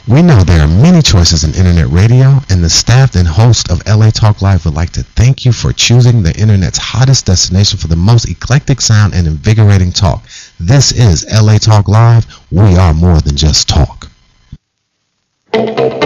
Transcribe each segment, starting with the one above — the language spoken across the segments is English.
We know there are many choices in internet radio, and the staff and host of LA Talk Live would like to thank you for choosing the internet's hottest destination for the most eclectic sound and invigorating talk. This is LA Talk Live. We are more than just talk. I'm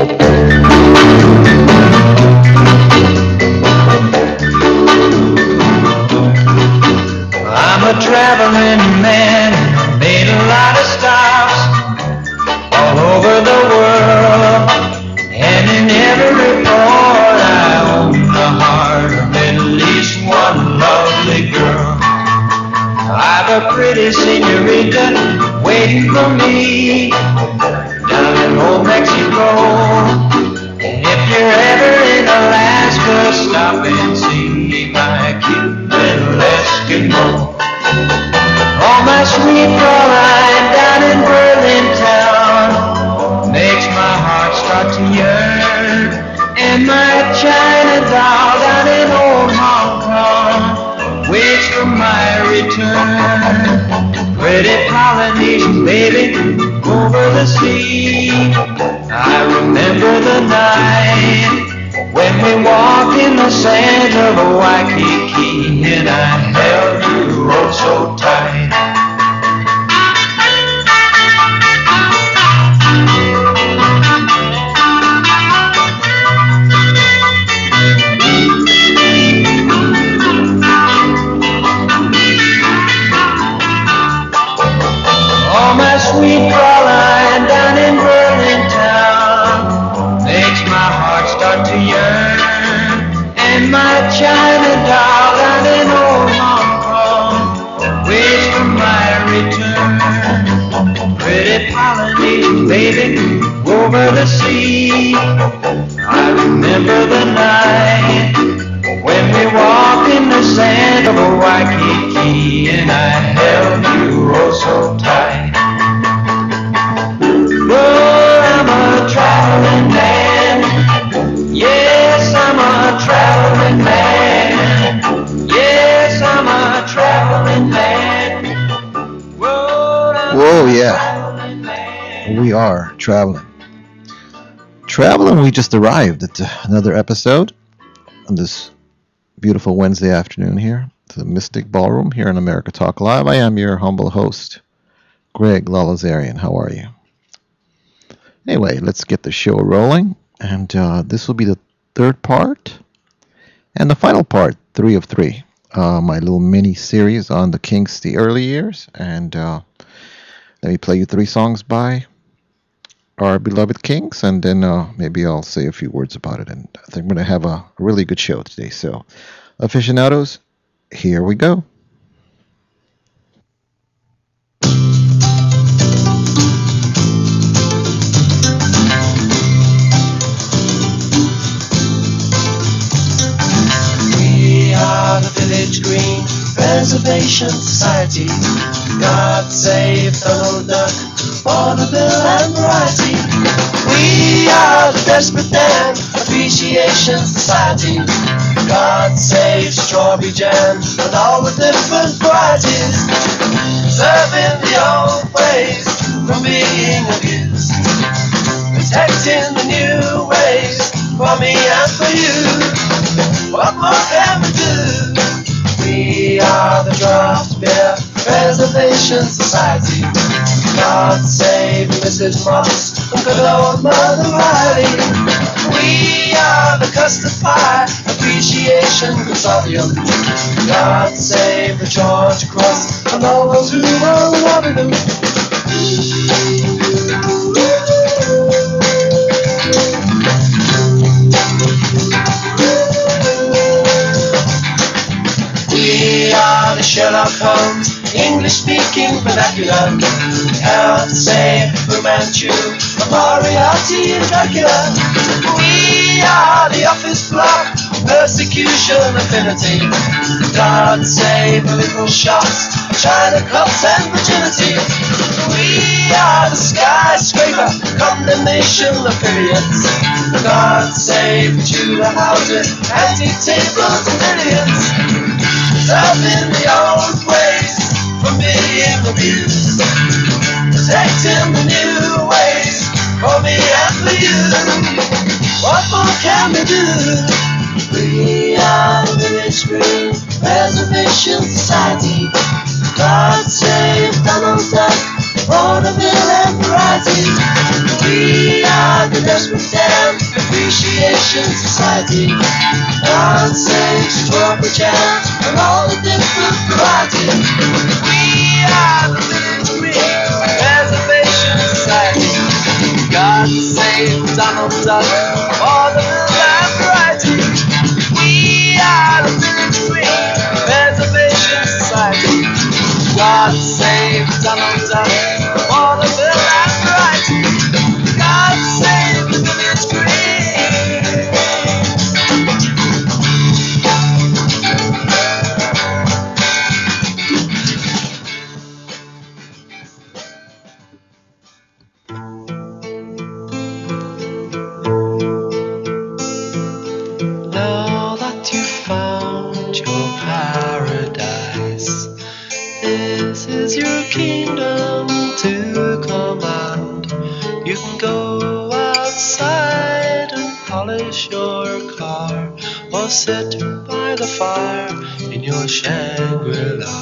a traveling man, made a lot of stops all over the world, and in every port I own the heart of at least one lovely girl. I've a pretty senorita waiting for me down in old Mexico, and if you're ever in Alaska, stop and see my cute little Eskimo. Oh, my sweet Caroline down in Berlin town makes my heart start to yearn, and my China doll down in old Hong Kong waits for my return. Pretty Polynesian baby over the sea, I remember the night when we walked in the sands of Waikiki, and I held you oh so tight. Oh, my sweet Caroline down in Berlin town makes my heart start to yearn, and my China doll down in old Hong Kong waits for my return. Pretty Polynesian baby over the sea, I remember the night when we walked in the sand of Waikiki, and I held you oh so tight. Oh, I'm a traveling man. Yes, I'm a traveling man. Yes, I'm a traveling man. Whoa, yeah. We are traveling. We just arrived at another episode on this beautiful Wednesday afternoon here to the Mystic Ballroom here in America Talk Live. I am your humble host, Greg Lalazarian. How are you? Anyway, let's get the show rolling, and this will be the third part and the final part, 3 of 3, my little mini series on the Kinks, the early years. And let me play you 3 songs by our beloved Kinks, and then maybe I'll say a few words about it. And I think we're going to have a really good show today. So, aficionados, here we go. We are the Village Green Preservation Society. God save Donald Duck, Vaudeville and variety. We are the Desperate Dan Appreciation Society. God save strawberry jam and all the different varieties. Preserving the old ways from being abused. Protecting the new ways for me and for you. What more can we do? We are the Draft Beer Preservation Society. God save Mrs. Moss and good old Mother Riley. We are the Custard Pie Appreciation Consortium. God save the George Cross and all those who are loving them. We are the Sherlock Holmes English-speaking vernacular. God save Fu Manchu, Moriarty and Dracula. We are the Office Block Persecution Affinity. God save little shots, China cups and virginity. We are the Skyscraper Condemnation Affiliates. God save Tudor houses, antique tables and millions. Loving the old ways from being abused. Protecting the new ways for me and We are the Village Green Preservation Society. God save Donald Duck, Vaudeville and variety. We are the Desperate Dan Appreciation Society. God save Strawberry Jam and all the different varieties. We are the Village Green Preservation Society. God save Donald Duck, Vaudeville and variety. We are the Village Green Preservation Society. God save Donald Duck, Vaudeville and variety. God save the Village Green. Now that you found your paradise, this is your kingdom to command. You can go outside and polish your car, or sit by the fire in your Shangri-La.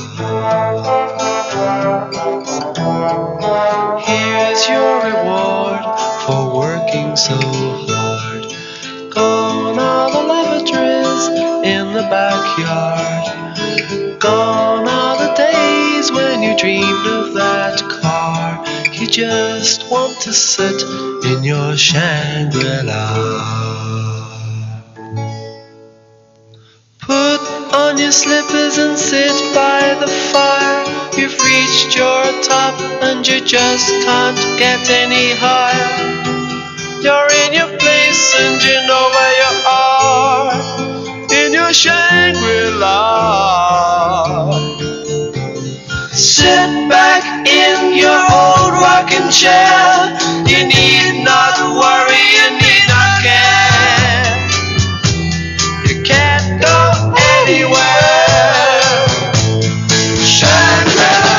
Here's your reward for working so hard. Gone are the lavatories in the backyard. Gone are the days when you dreamed of that car. You just want to sit in your Shangri-La. Put on your slippers and sit by the fire. You've reached your top and you just can't get any higher. You're in your place and you know where you are, in your Shangri-La. Sit back in your old rocking chair. You need not worry, you need not care. You can't go anywhere. Shangri-La.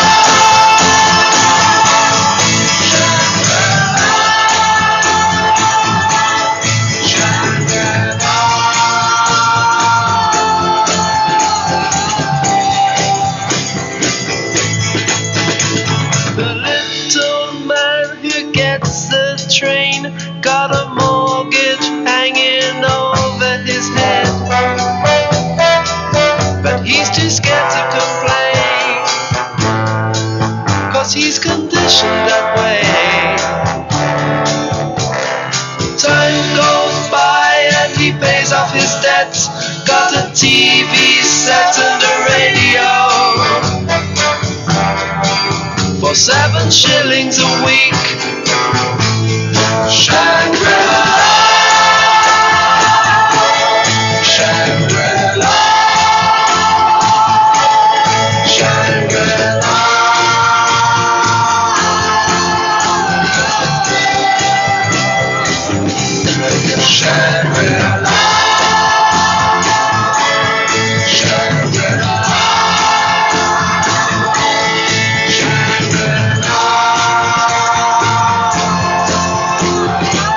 Train got a mortgage hanging over his head, but he's too scared to complain, 'cause he's conditioned that way. Time goes by and he pays off his debts, got a TV set and a radio for 7 shillings a week. Shangri-La, Shangri-La, Shangri-La, Shangri-La, Shangri-La. Shangri-La.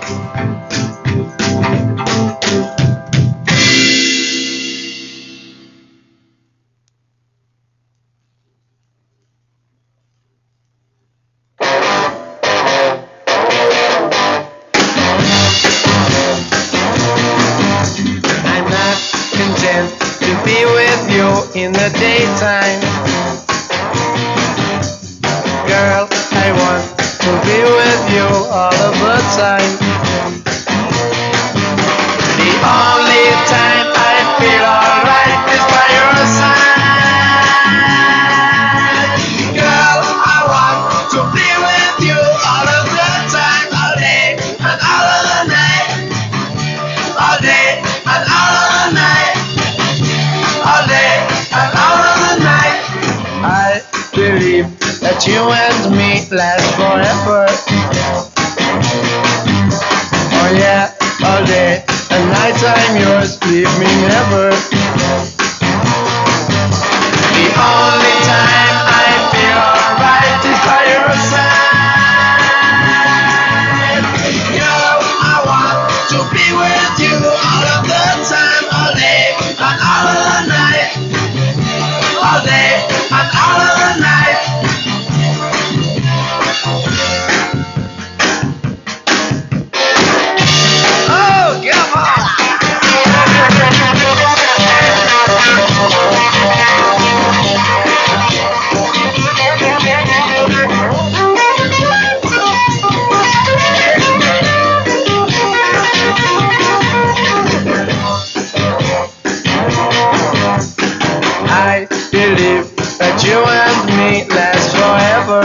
In the daytime, girl, I want to be with you all of the time. The only time I feel alright is by your side. Girl, I want to be with you all of the time, all day and all of the night, all day and all of the night, all day. I believe that you and me last forever. Oh yeah, all day and night I'm yours, leave me never. The only time I feel alright is by your side. Girl, I want to be with you all of the time, all day and all of the night, all day and all of the night. Oh, come on! I believe that you and me last forever.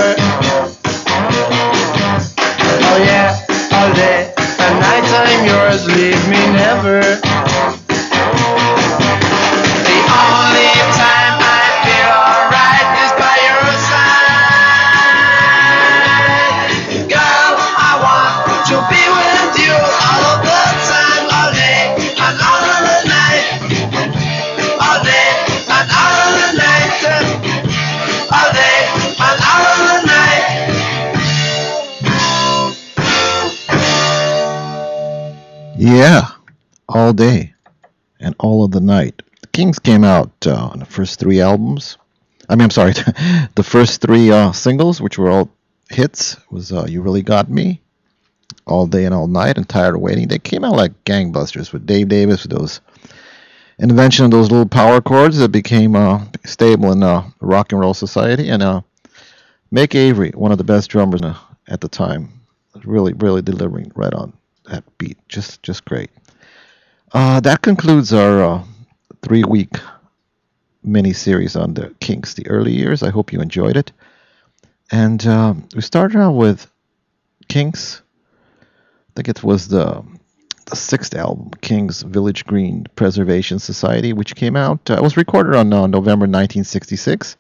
Oh yeah, all day and night I'm yours, leave me never. The only time I feel alright is by your side. Girl, I want to be with you all of the time, all day and all of the night, all day and all of the night, all day and all of the night. Yeah, all day and all of the night. The Kings came out on the first three albums. I'm sorry, the first three singles, which were all hits, was You Really Got Me, All Day and All Night, and Tired of Waiting. They came out like gangbusters with Dave Davis, with those invention of those little power chords that became stable in rock and roll society. And Mick Avery, one of the best drummers at the time, really, really delivering right on that beat. Just great. That concludes our 3-week mini-series on the Kinks, the early years. I hope you enjoyed it. And we started out with Kinks. I think it was the sixth album, King's Village Green Preservation Society, which came out, it was recorded on November 1966,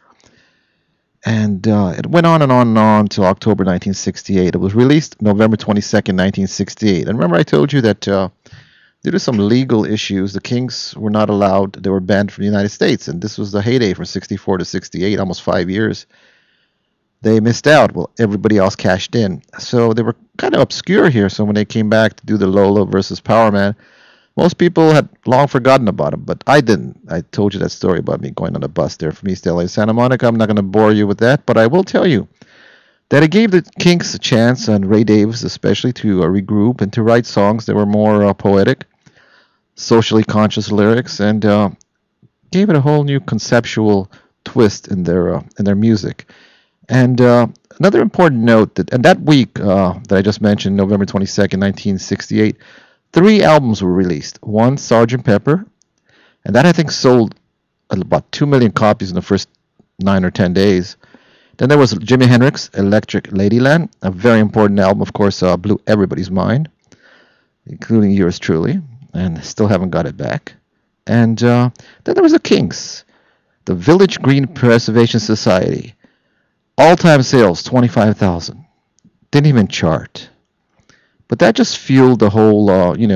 and it went on and on and on till October 1968. It was released November 22nd, 1968. And remember I told you that due to some legal issues, the Kings were not allowed, they were banned from the United States, and this was the heyday from 64 to 68, almost 5 years. They missed out. Well, everybody else cashed in. So they were kind of obscure here. So when they came back to do the Lola versus Power Man, most people had long forgotten about them, but I didn't. I told you that story about me going on a bus there from East LA to Santa Monica. I'm not going to bore you with that, but I will tell you that it gave the Kinks a chance, and Ray Davis especially, to regroup and to write songs that were more poetic, socially conscious lyrics, and gave it a whole new conceptual twist in their music. And another important note, that week that I just mentioned, November 22nd, 1968, 3 albums were released. One, Sgt. Pepper, and that I think sold about 2 million copies in the first 9 or 10 days. Then there was Jimi Hendrix, Electric Ladyland, a very important album, of course, blew everybody's mind, including yours truly, and still haven't got it back. And then there was the Kinks, the Village Green Preservation Society. All-time sales, 25,000. Didn't even chart. But that just fueled the whole,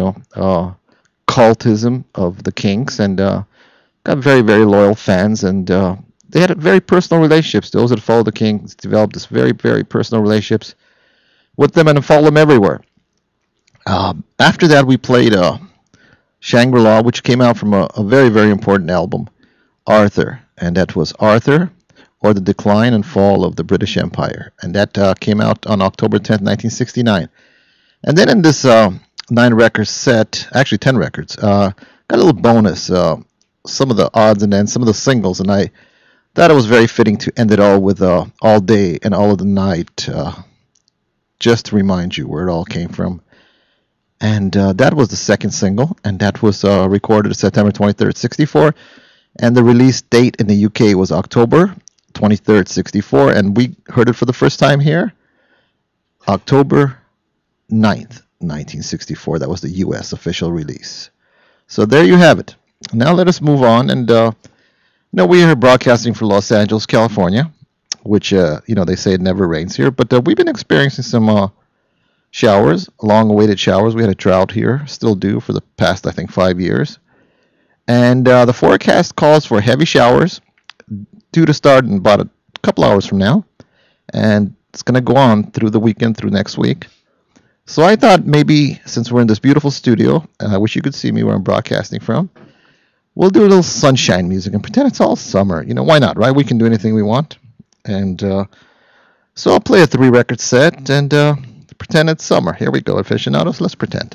cultism of the Kinks, and got very, very loyal fans. And they had very personal relationships. Those that followed the Kinks developed this very, very personal relationships with them and followed them everywhere. After that, we played Shangri-La, which came out from a very, very important album, Arthur. And that was Arthur, or The Decline and Fall of the British Empire. And that came out on October 10th, 1969. And then in this 9-record set, actually 10 records, got a little bonus, some of the odds and ends, some of the singles. And I thought it was very fitting to end it all with All Day and All of the Night, just to remind you where it all came from. And that was the second single, and that was recorded September 23rd, 64. And the release date in the UK was October 23rd, 64. And we heard it for the first time here, October 9th, 1964. That was the US official release. So there you have it. Now let us move on. And we are broadcasting from Los Angeles, California, which, they say it never rains here. But we've been experiencing some showers, long-awaited showers. We had a drought here, still do for the past, I think, 5 years. And the forecast calls for heavy showers due to start in about a couple hours from now. And it's going to go on through the weekend, through next week. So I thought maybe, since we're in this beautiful studio, and I wish you could see me where I'm broadcasting from, we'll do a little sunshine music and pretend it's all summer. Why not, right? We can do anything we want. And so I'll play a 3-record set and pretend it's summer. Here we go, aficionados. Let's pretend.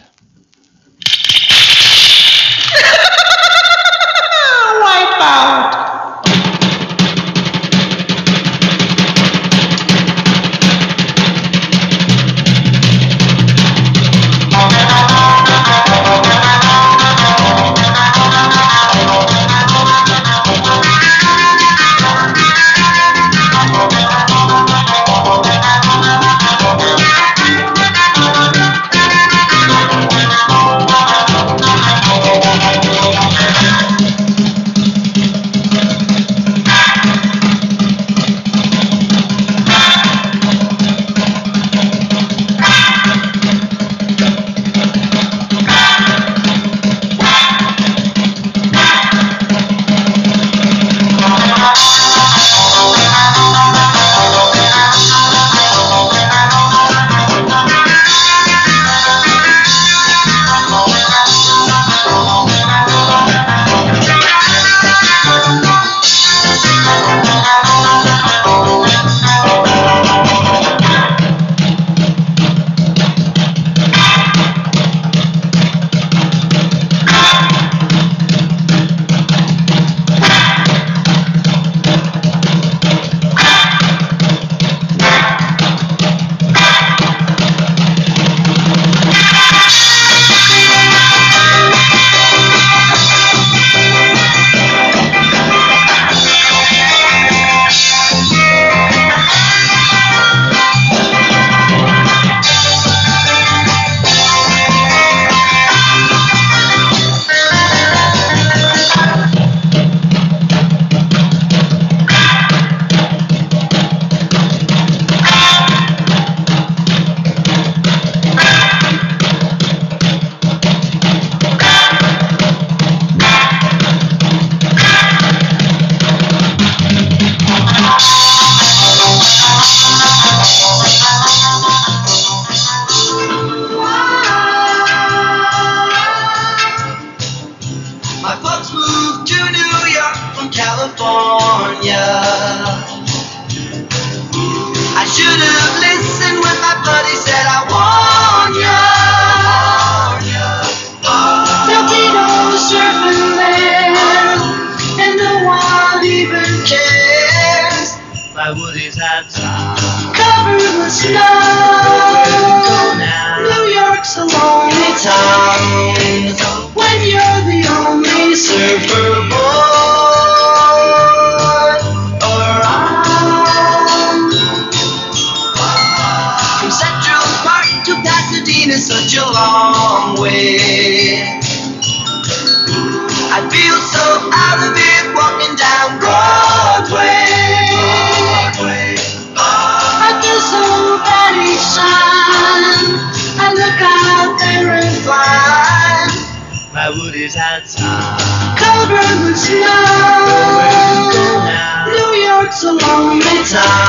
Wipe out.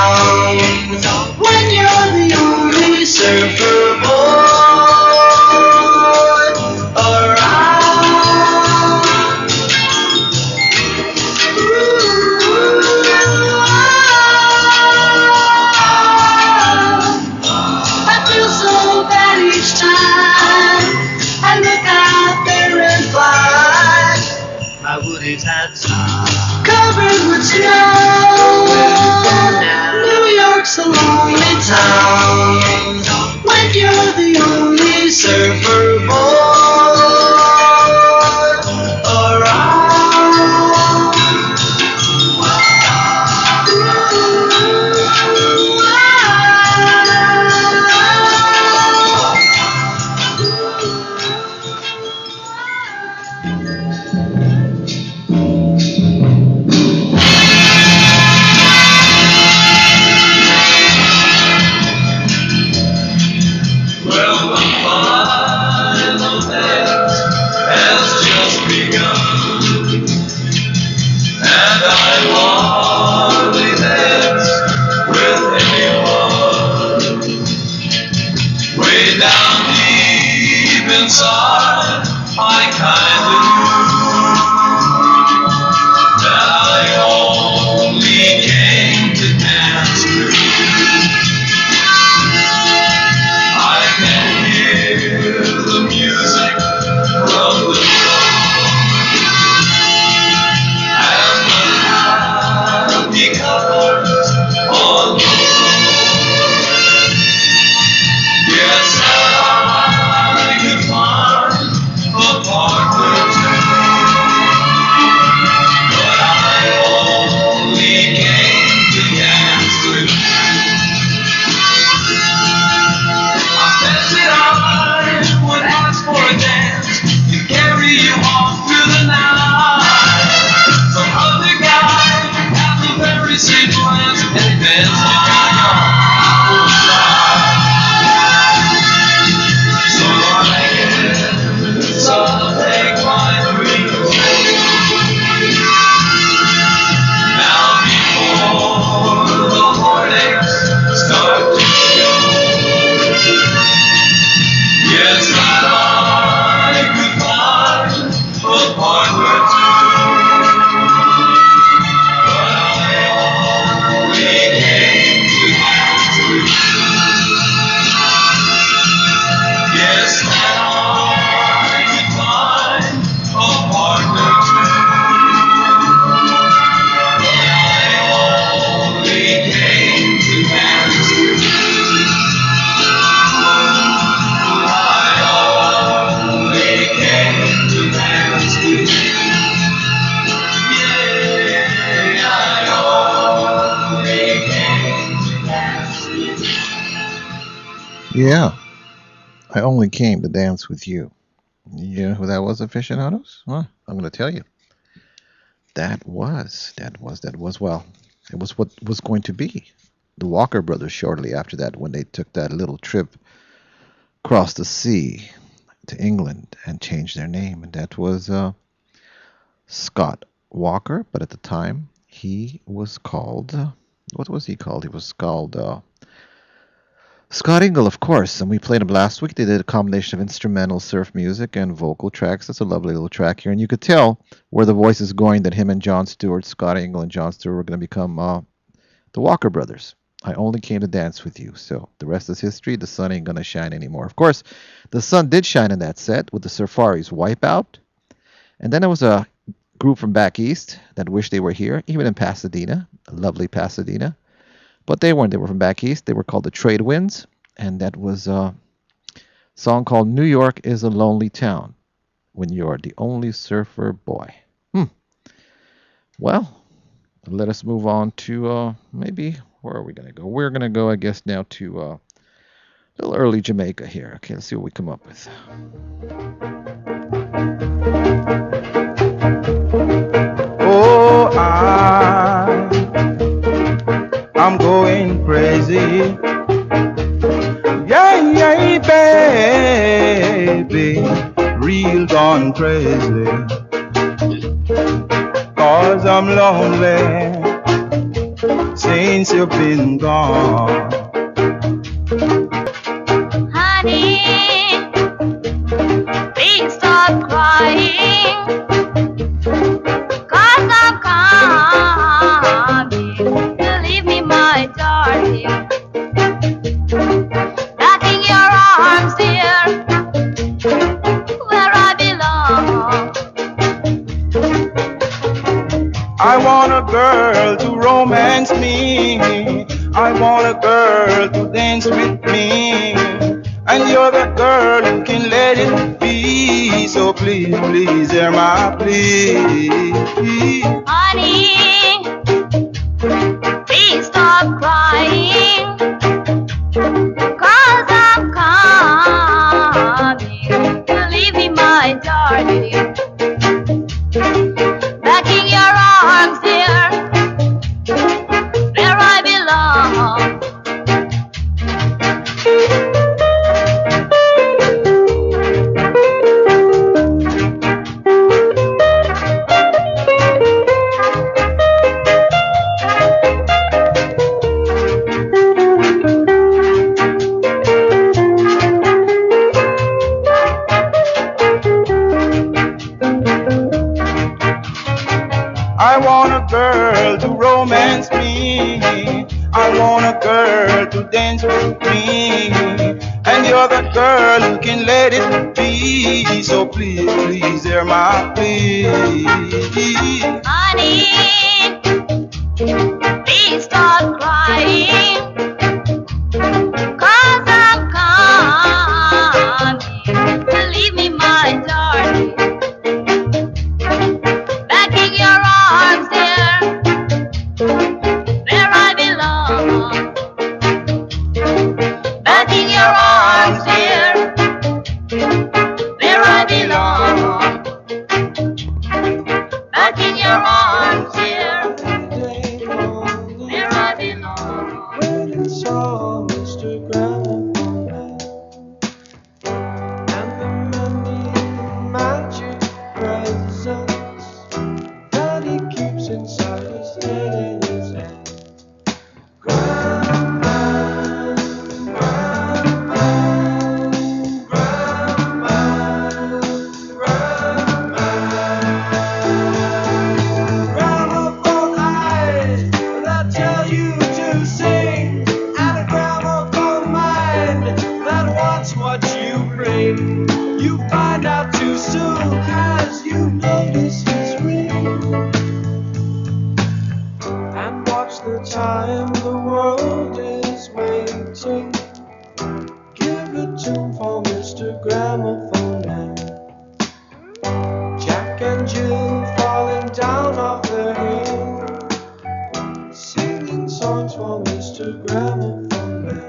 When you're the only surfer boy. side, I kindly knew that I only came to dance with you. I can hear the music from the floor and the happy colors on the floor. Yes, I could find a partner too, but I only came to dance with you. I said that I would ask for a dance to carry you off through the night. Some other guy has a very sweet glance and bends like a young child. So I guess I'll take my freedom now before the heartaches start to show. Yes, that I could find a partner too, but I only came to dance with you. Yes, that I could find a partner too, but I only came to dance with you. Yeah, I only came to dance with you. You know who that was, aficionados? Well, I'm going to tell you. That was, well, it was what was going to be the Walker Brothers shortly after that, when they took that little trip across the sea to England and changed their name. And that was Scott Walker, but at the time he was called, what was he called? He was called Scott Ingle, of course. And we played him last week. They did a combination of instrumental surf music and vocal tracks. That's a lovely little track here. And you could tell where the voice is going, that him and John Stewart, Scott Ingle and John Stewart, were going to become the Walker Brothers. I only came to dance with you. So the rest is history. The sun ain't going to shine anymore. Of course, the sun did shine in that set with the Surfaris Wipeout. And then there was a group from back east that wished they were here, even in Pasadena, lovely Pasadena. But they weren't. They were from back east. They were called the Trade Winds. And that was a song called New York is a Lonely Town When You're the Only Surfer Boy. Well, let us move on to maybe, where are we going to go? We're going to go, I guess, now to a little early Jamaica here. Okay, let's see what we come up with. Oh, I'm going crazy. Yeah, baby, real gone crazy. 'Cause I'm lonely since you've been gone. Honey, please stop crying, 'cause I'm coming to leave me, my darling. Wrapping your arms, dear, where I belong. I want a girl to romance me. I want a girl to dance with me. And you're the girl who can let it be. So please, please, hear my plea. Honey, please stop crying, 'cause I'm coming to leave me, my darling. Back in your arms, dear, where I belong. want a girl to romance me. I want a girl to dance with me. And you're the girl who can let it be. So please, please, hear my plea. Honey, please stop crying, 'cause I'm coming. Believe me, my darling. Back in your arms, dear, where I belong. Back in your arms, dear, where I belong. Back in your arms, dear, where I belong. When it saw Mr. Gramophone and the many magic presents that he keeps inside his head and his hand. Grandman, Grandman, Grandman, Grandman. Gramophone eyes that tell you to sing, and a gramophone mind that wants what you bring. You find out too soon as you notice his ring, and watch the time the world is waiting. Give a tune for Mr. Gramophone Man. Jack and Jill falling down off the hill, singing songs for Mr. Gramophone Man.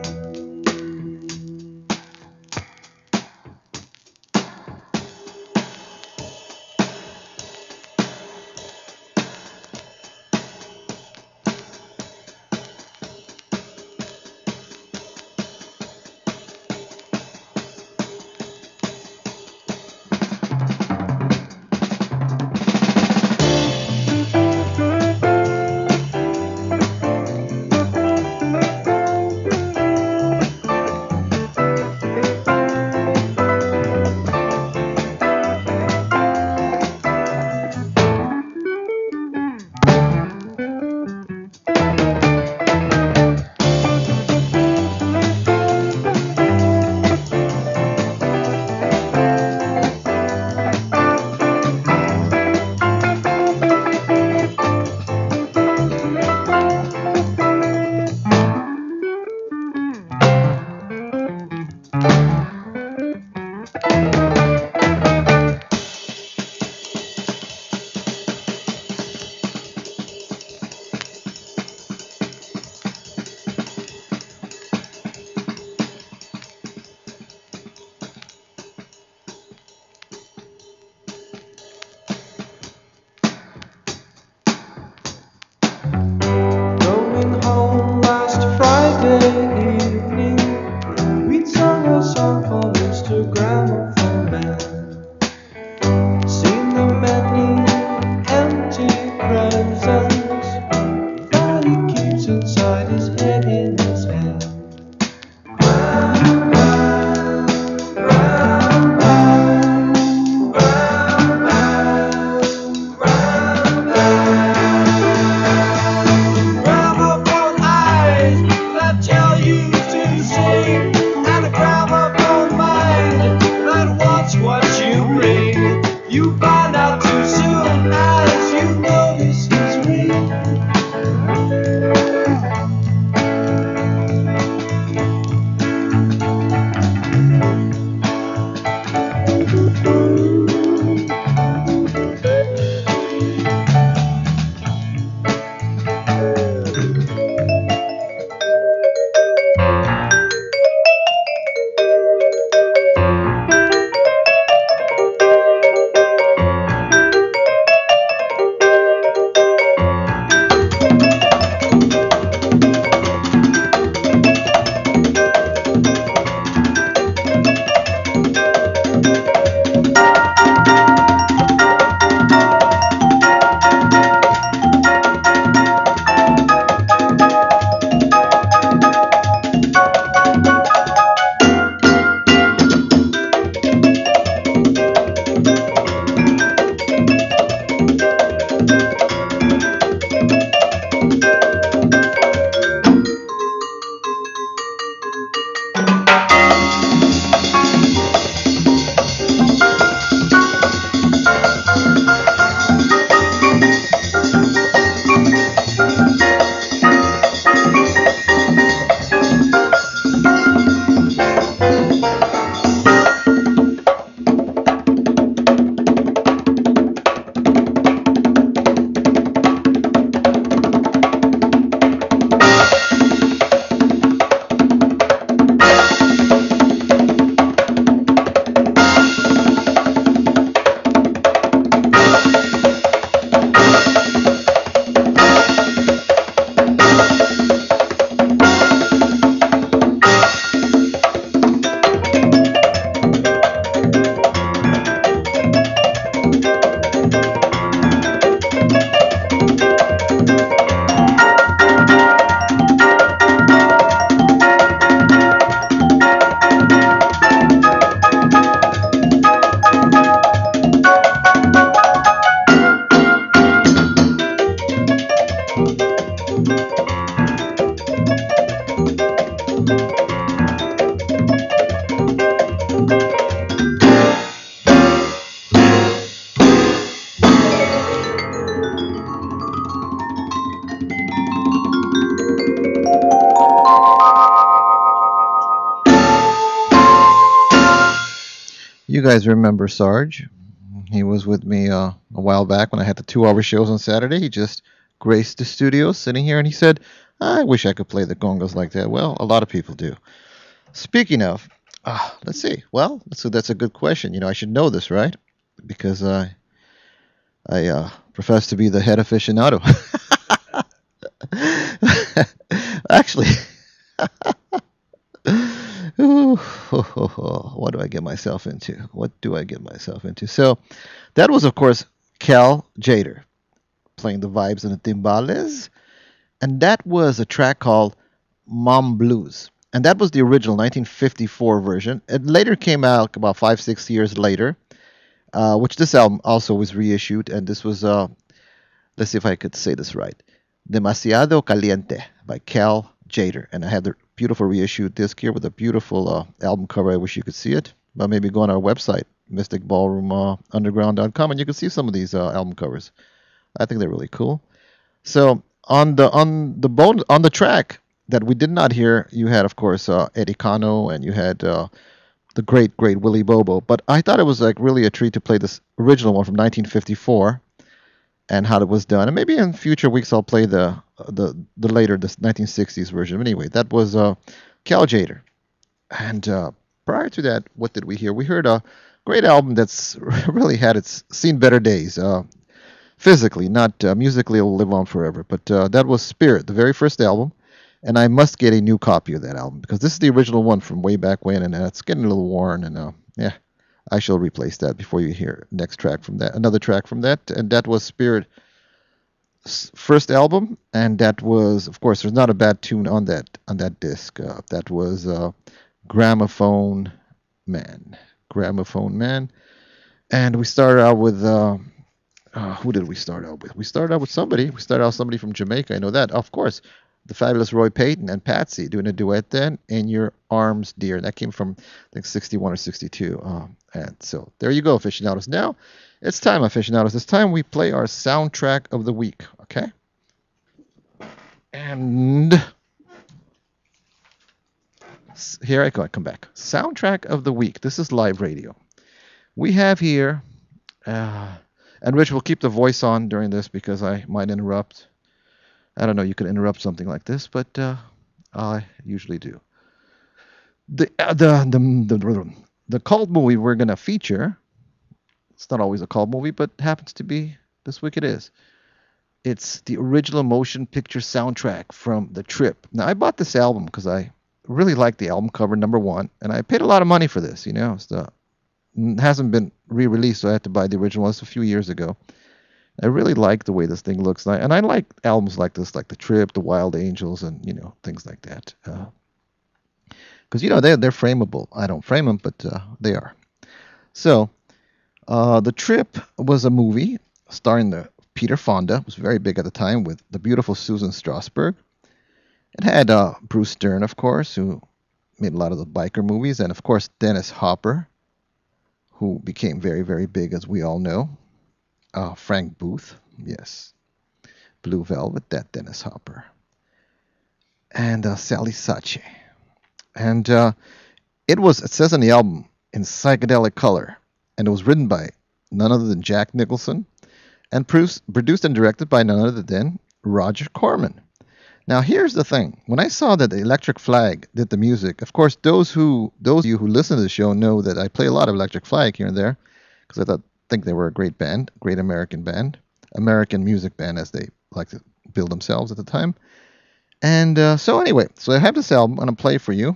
You guys remember Sarge? He was with me a while back when I had the 2 hour shows on Saturday. He just graced the studio sitting here and he said, I wish I could play the congas like that. Well, a lot of people do. Speaking of, let's see. Well, so that's a good question. I should know this, right? Because I profess to be the head aficionado. Actually, what do I get myself into? What do I get myself into? So, that was, of course, Cal Jader playing the vibes and the timbales. And that was a track called Mom Blues. And that was the original 1954 version. It later came out about 5, 6 years later, which this album also was reissued. And this was, let's see if I could say this right, Demasiado Caliente by Cal Jader. And I had the beautiful reissued disc here with a beautiful album cover. I wish you could see it. But maybe go on our website, mysticballroomunderground.com, and you can see some of these album covers. I think they're really cool. So on the track that we did not hear, you had, of course, Eddie Cano, and you had the great Willie Bobo. But I thought it was like really a treat to play this original one from 1954 and how it was done. And maybe in future weeks I'll play the later, this 1960s version. But anyway, that was Cal Jader. And prior to that, what did we hear? We heard a great album that's really had its seen better days. Physically, not musically, it'll live on forever. But that was Spirit, the very first album. And I must get a new copy of that album because this is the original one from way back when, and it's getting a little worn. And yeah, I shall replace that before you hear next track from that, another track from that. And that was Spirit's first album, and that was, of course, there's not a bad tune on that disc. That was Gramophone Man. And we started out with. Who did we start out with? We started out with somebody. We started out with somebody from Jamaica. I know that. Of course, the fabulous Roy Payton and Patsy doing a duet then, In Your Arms, Dear. That came from, I think, 61 or 62. And so there you go, aficionados. Now, it's time, aficionados. It's time we play our soundtrack of the week, okay? And here I go. I come back. Soundtrack of the week. This is live radio. We have here... and Rich will keep the voice on during this because I might interrupt. I don't know, you could interrupt something like this, but I usually do. The cult movie we're going to feature, it's not always a cult movie, but happens to be, this week it is. It's the original motion picture soundtrack from The Trip. Now, I bought this album because I really like the album cover, number one, and I paid a lot of money for this, It hasn't been re-released, so I had to buy the original one. It's a few years ago. I really like the way this thing looks, and I like albums like this, like The Trip, The Wild Angels, and things like that. Because they're frameable. I don't frame them, but they are. So, The Trip was a movie starring Peter Fonda. It was very big at the time with the beautiful Susan Strasberg. It had Bruce Dern, of course, who made a lot of the biker movies, and of course Dennis Hopper, who became very, very big, as we all know. Frank Booth, yes. Blue Velvet, that Dennis Hopper. And Sally Sache. And it says on the album, in psychedelic color. And it was written by none other than Jack Nicholson. And produced and directed by none other than Roger Corman. Now, here's the thing. When I saw that the Electric Flag did the music, of course, those of you who listen to the show know that I play a lot of Electric Flag here and there, because I think they were a great band, great American band, American music band, as they like to build themselves at the time. And so anyway, so I have this album I'm going to play for you.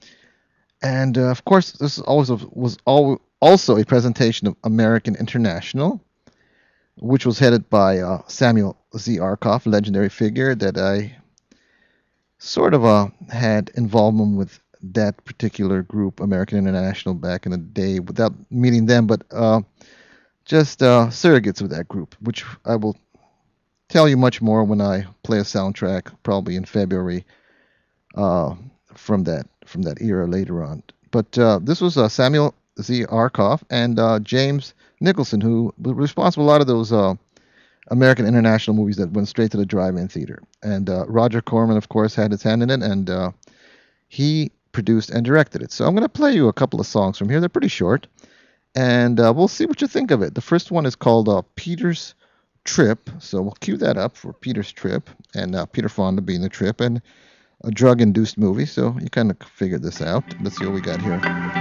And of course, this was also a presentation of American International, which was headed by Samuel Z. Arkoff, legendary figure that I sort of had involvement with that particular group, American International, back in the day, without meeting them, but just surrogates of that group, which I will tell you much more when I play a soundtrack, probably in February, from that era later on. But this was Samuel Z. Arkoff and James Nicholson, who was responsible for a lot of those American International movies that went straight to the drive-in theater. And Roger Corman, of course, had his hand in it, and he produced and directed it. So I'm going to play you a couple of songs from here. They're pretty short. and we'll see what you think of it. The first one is called Peter's Trip, so we'll cue that up for Peter's Trip, and Peter Fonda being the trip, and a drug-induced movie, so you kind of figured this out. Let's see what we got here.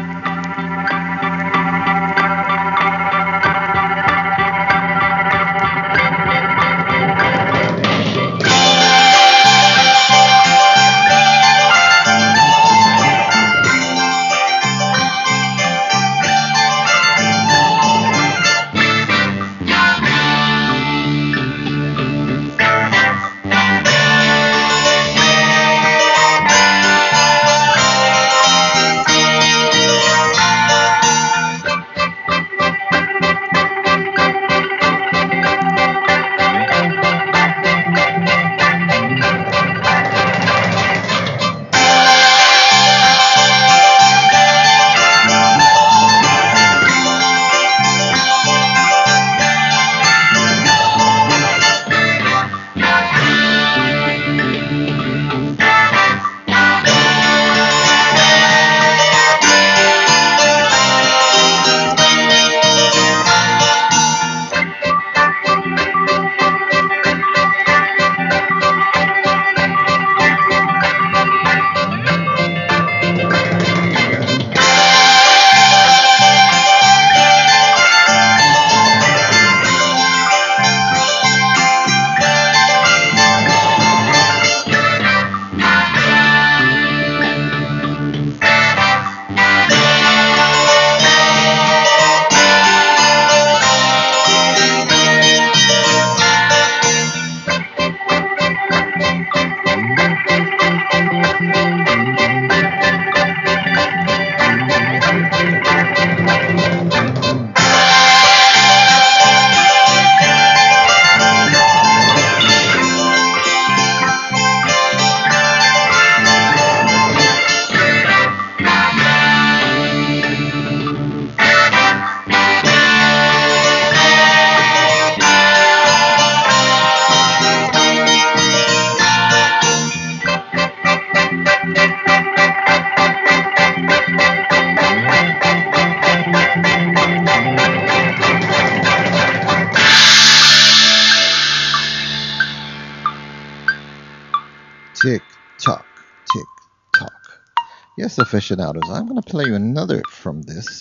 Tick tock, tick tock. Yes, aficionados, I'm going to play you another from this.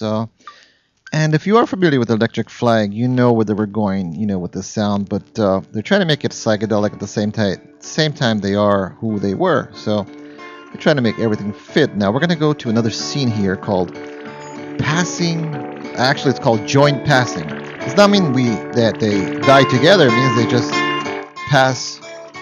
And if you are familiar with Electric Flag, you know where they were going, with the sound, but they're trying to make it psychedelic at the same time they are who they were. So they're trying to make everything fit. Now we're going to go to another scene here called Passing. Actually, it's called Joint Passing. It does not mean that they die together. It means they just pass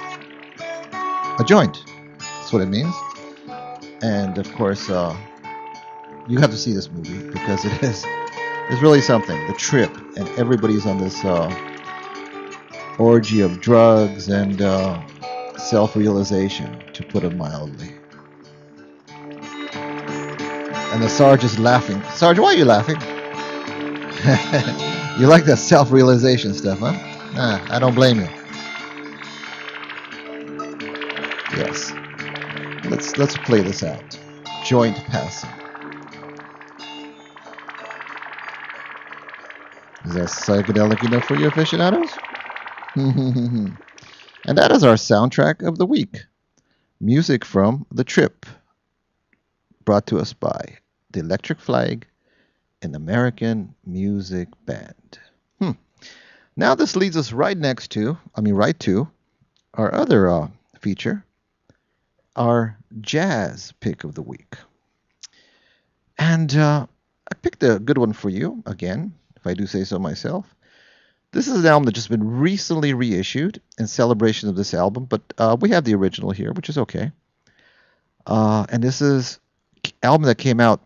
a joint. That's what it means. And of course, you have to see this movie because it's really something. The trip, and everybody's on this orgy of drugs and self-realization, to put it mildly. And the Sarge is laughing. Sarge, why are you laughing? You like that self-realization stuff, huh? Nah, I don't blame you. Yes. Let's play this out. Joint passing. Is that psychedelic enough for you aficionados? And that is our soundtrack of the week. Music from The Trip. Brought to us by the Electric Flag, an American music band. Now this leads us right to our other feature, our jazz pick of the week. And I picked a good one for you, again, if I do say so myself. This is an album that's just been recently reissued in celebration of this album, but we have the original here, which is okay. And this is an album that came out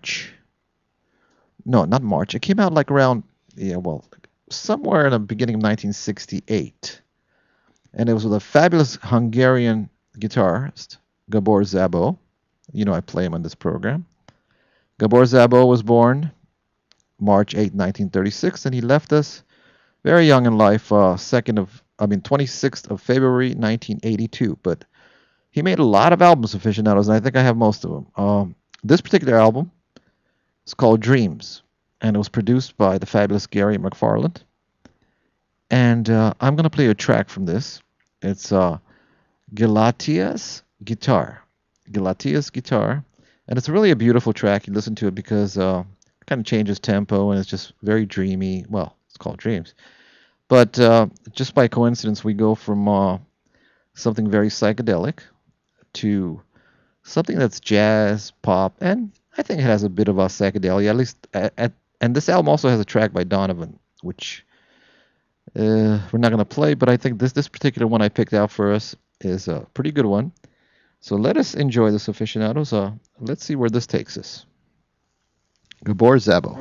it came out like around, somewhere in the beginning of 1968. And it was with a fabulous Hungarian guitarist, Gabor Szabo. I play him on this program. Gabor Szabo was born March 8, 1936, and he left us very young in life, 26th of February, 1982. But he made a lot of albums, aficionados, and I think I have most of them. This particular album is called Dreams, and it was produced by the fabulous Gary McFarland. And I'm going to play a track from this. It's Galatia's Guitar. Galatia's Guitar. And it's really a beautiful track. You listen to it because it kind of changes tempo and it's just very dreamy. Well, it's called Dreams. But just by coincidence, we go from something very psychedelic to something that's jazz, pop, and I think it has a bit of a psychedelia. At least, and this album also has a track by Donovan, which we're not gonna play, but I think this particular one I picked out for us is a pretty good one. So let us enjoy this, aficionados. Let's see where this takes us. Gabor Szabo.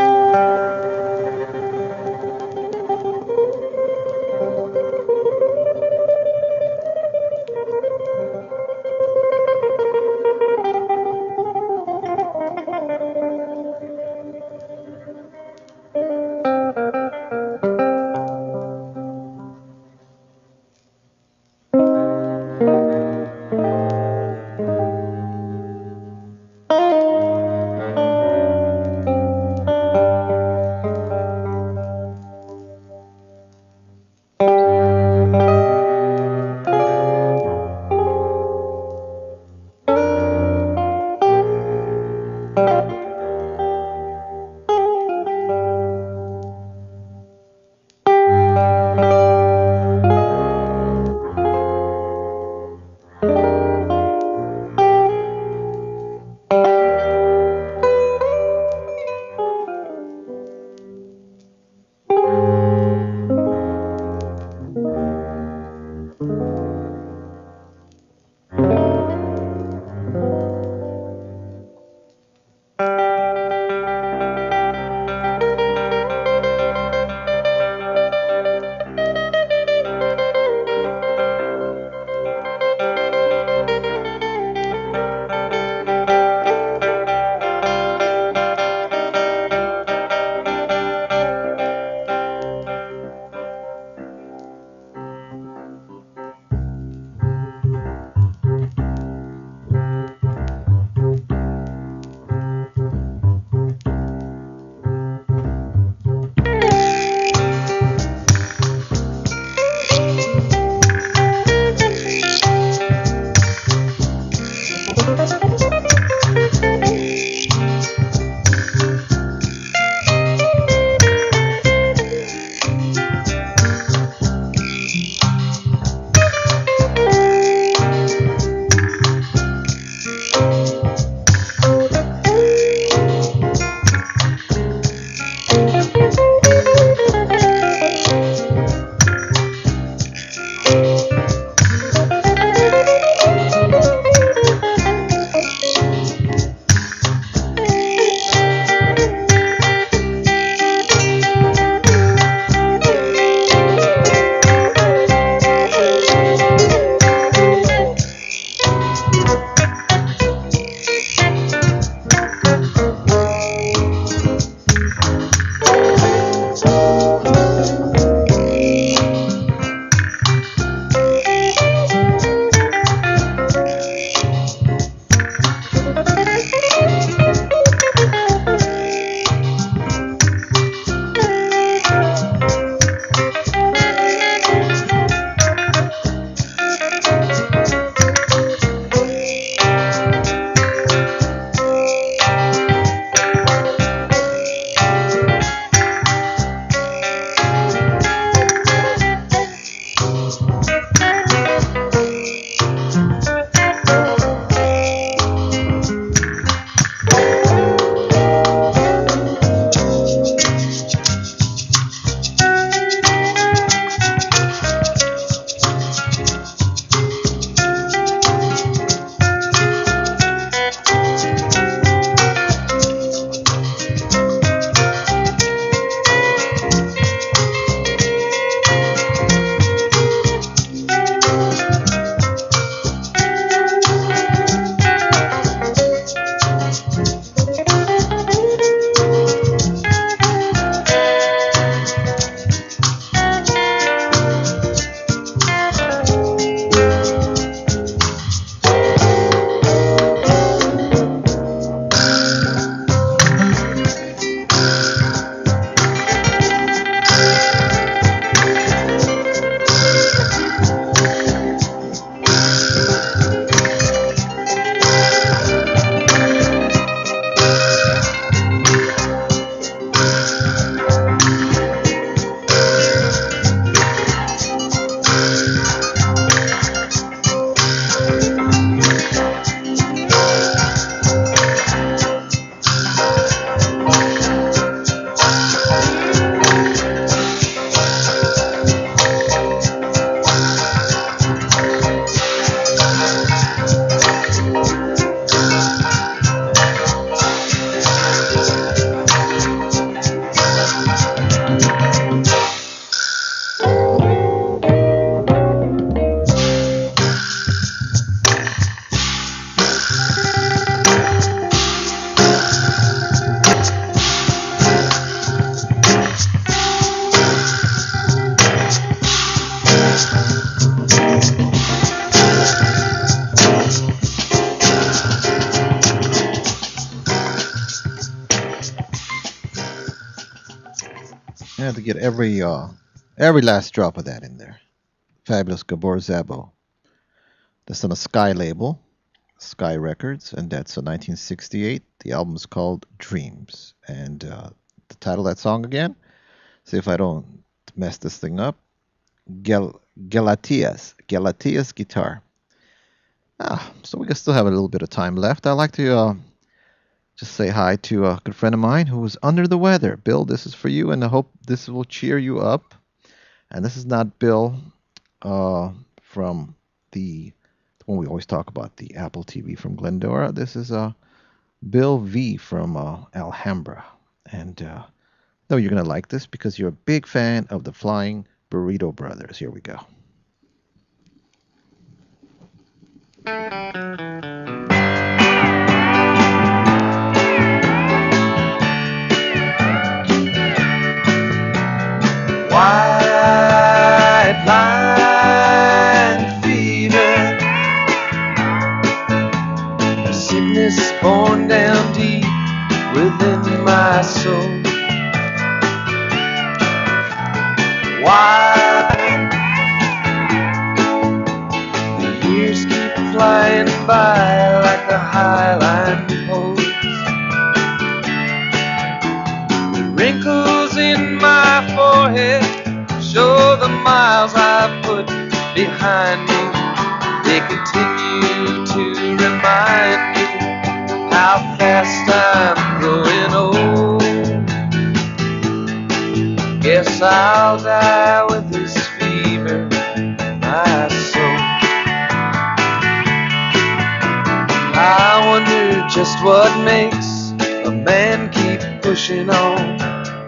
get every last drop of that in there. Fabulous Gabor Szabo. That's on a Sky label, Sky Records, and that's a 1968. The album's called Dreams. And the title of that song again, see if I don't mess this thing up, Galatias Guitar. So we can still have a little bit of time left. I'd like to just say hi to a good friend of mine who was under the weather. Bill, this is for you, and I hope this will cheer you up. And this is not Bill from the one we always talk about, the Apple TV from Glendora. This is Bill V from Alhambra. And no, you're going to like this because you're a big fan of the Flying Burrito Brothers. Here we go. White line fever, a sickness born down deep within my soul. Why the years keep flying by like the highline poles. The wrinkles in my forehead show the miles I've put behind me. They continue to remind me how fast I'm growing old. Guess I'll die with this fever in my soul. I wonder just what makes a man keep pushing on.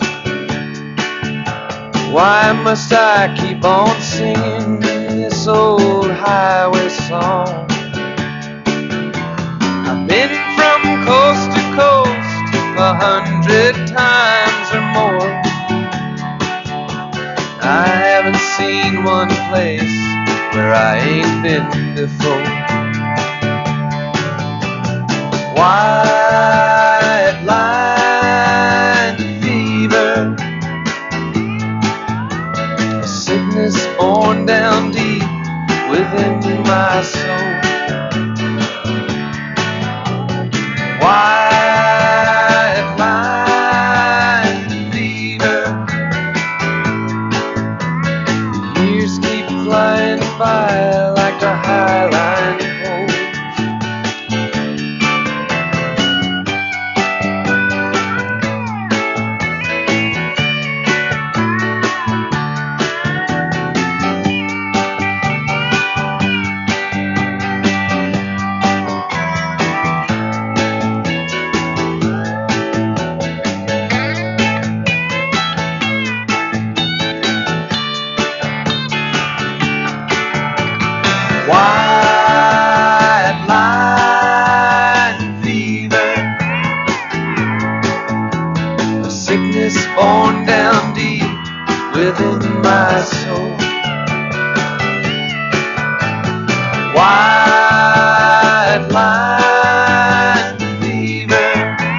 Why must I keep on singing this old highway song? I've been from coast to coast 100 times or more. I haven't seen one place where I ain't been before. White line fever, a sickness born down deep within my soul. White line fever, years keep flying by like a highline pole. White line fever, a sickness born down deep within my soul. White line fever,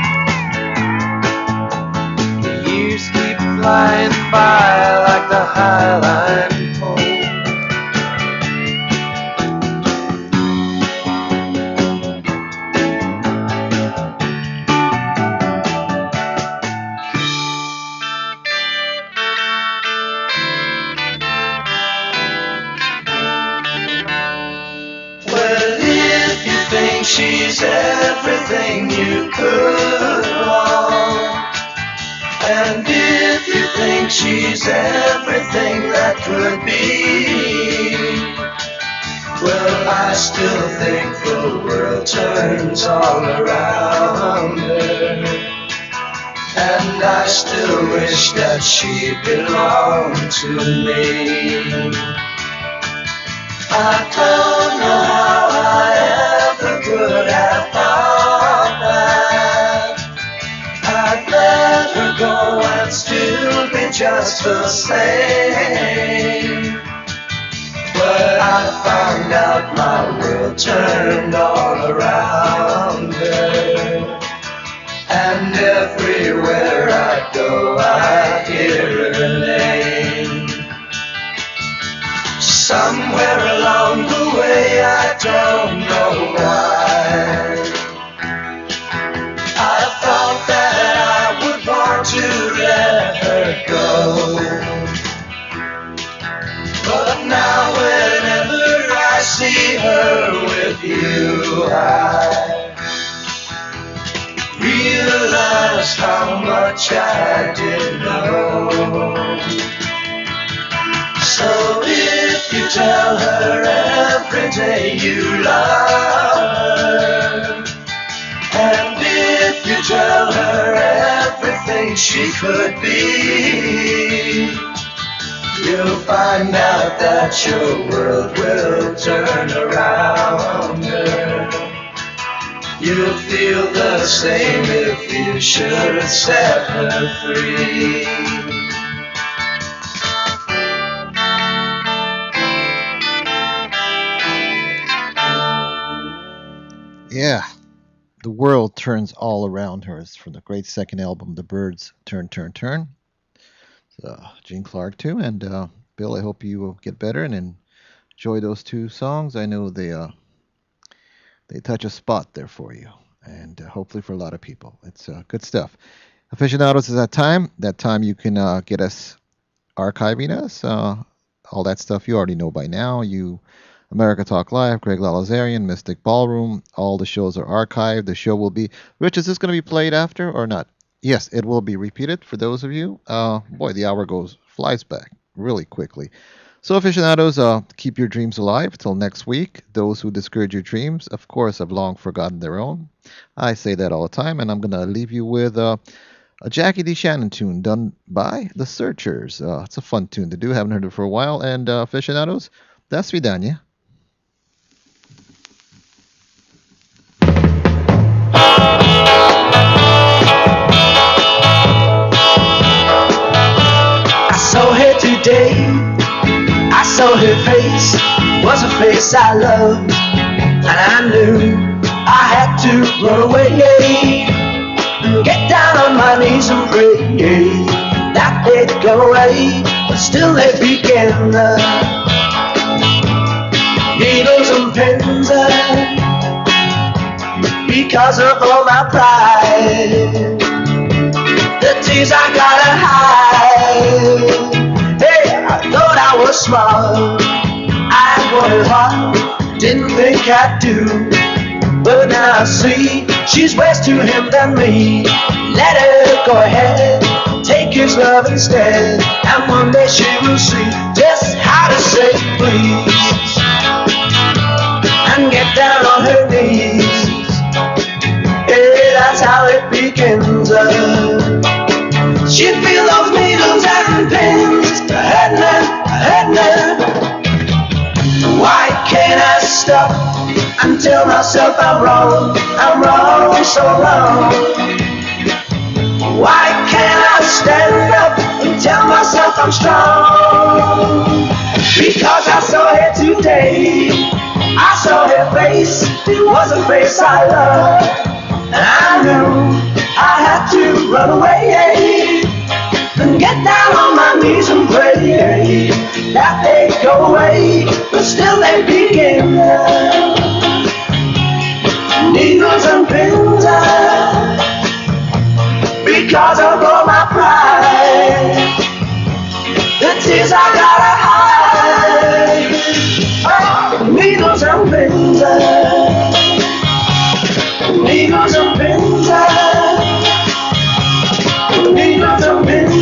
the years keep flying by like the highline pole. She's everything you could want, and if you think she's everything that could be, well, I still think the world turns all around her, and I still wish that she belonged to me. I don't know how I ever could have thought that I'd let her go and still be just the same. But I found out my world turned all around her, and everywhere I go I hear her name. don't know why. I thought that I would want to let her go, but now whenever I see her with you, I realize how much I didn't know. So if you tell her every day you love her, and if you tell her everything she could be, you'll find out that your world will turn around her. You'll feel the same if you should set her free. Yeah, the world turns all around her. It's from the great second album, The Birds Turn, Turn, Turn. Gene Clark too, and Bill, I hope you will get better and enjoy those two songs. I know they touch a spot there for you, and hopefully for a lot of people. It's good stuff. Aficionados is that time. That time you can get us archiving us. All that stuff you already know by now. America Talk Live, Greg Lalazarian, Mystic Ballroom. All the shows are archived. The show will be... Rich, is this going to be played after or not? Yes, it will be repeated for those of you. Boy, the hour flies back really quickly. So, aficionados, keep your dreams alive till next week. Those who discourage your dreams, of course, have long forgotten their own. I say that all the time, and I'm going to leave you with a Jackie D. Shannon tune done by The Searchers. It's a fun tune to do. Haven't heard it for a while. And, aficionados, do svidania. I saw her today, I saw her face, was a face I loved, and I knew I had to run away, get down on my knees and pray that they'd go away, but still they begin. Needles and pins, because of all my pride, the tears I gotta hide. Hey, I thought I was smart, I wanted hard, didn't think I'd do, but now I see she's worse to him than me. Let her go ahead, take his love instead, and one day she will see just how to say please, and get down on her knees. Hey, that's how it begins. She feel those needles and pins hurting her. Why can't I stop and tell myself I'm wrong so wrong? Why can't I stand up and tell myself I'm strong? Because I saw her today, I saw her face, it was a face I loved, and I knew I had to run away and get down on my knees and pray that they go away, but still they begin. Needles and pins, because of all my pride, the tears I gotta hide. Oh, needles and pins, needles and pins, needles and pins.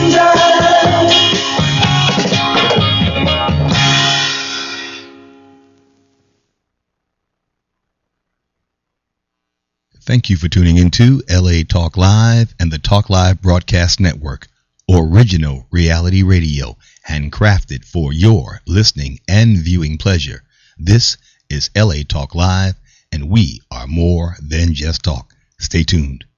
Thank you for tuning into LA Talk Live and the Talk Live Broadcast Network, original reality radio, handcrafted for your listening and viewing pleasure. This is LA Talk Live, and we are more than just talk. Stay tuned.